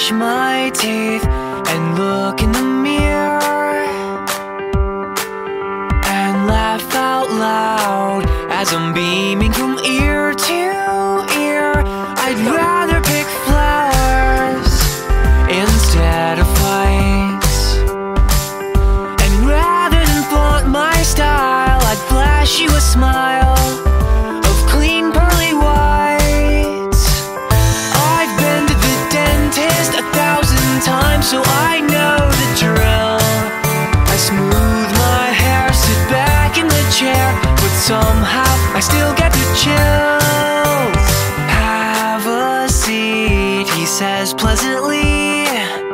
brush my teeth and look in the mirror and laugh out loud as I'm beaming from ear to ear. I'd rather pick flowers instead of fights, and rather than flaunt my style, I'd flash you a smile of clean pearly whites. I've been to the dentist 1,000 times, so I know the drill. I smooth my hair, sit back in the chair, but somehow I still get the chills. Have a seat, he says pleasantly,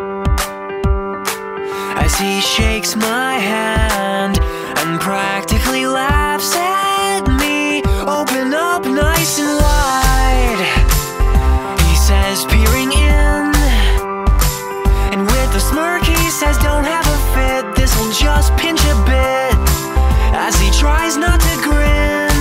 as he shakes my hand and practically laughs at me. Open up nice and wide, he says, peering in, and with a smirk he says, don't have a fit, this'll just pinch a bit, as he tries not to grin.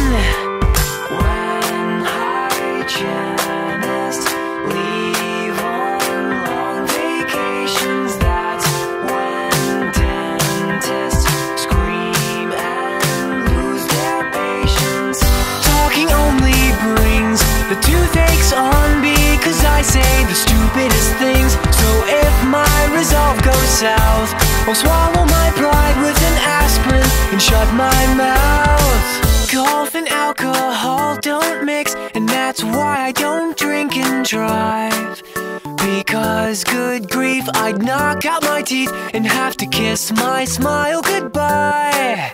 When hygienists leave on long vacations, that's when dentists scream and lose their patience. Talking only brings the toothaches on, because I say the stupidest things. So if my resolve goes south, I'll swallow my pride with an aspirin and shut my mouth. Golf and alcohol don't mix, and that's why I don't drink and drive, because good grief, I'd knock out my teeth and have to kiss my smile goodbye.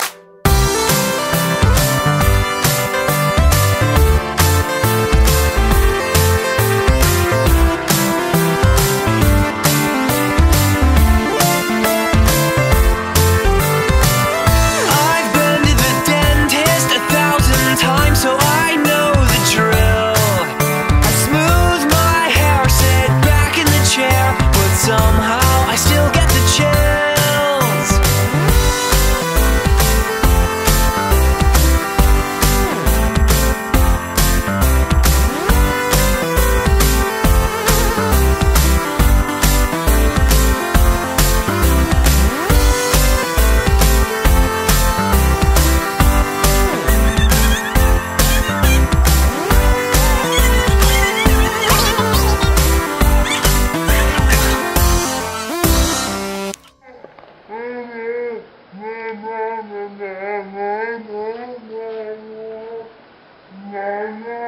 So I know the drill. I smooth my hair, sit back in the chair, but somehow I still get the chills. No, no.